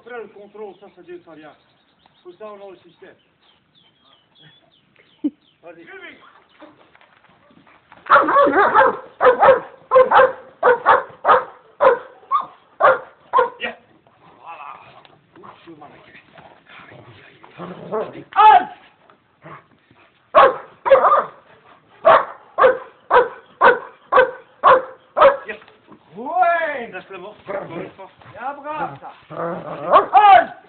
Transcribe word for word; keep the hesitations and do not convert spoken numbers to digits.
Après le contrôle, ça, ça dit rien. Pour ça, on a le système. Vas-y. Yeah. Voilà. Ouf, manneke. An! Ja. Ouais. Laisse le mort. Ja, bravo. An!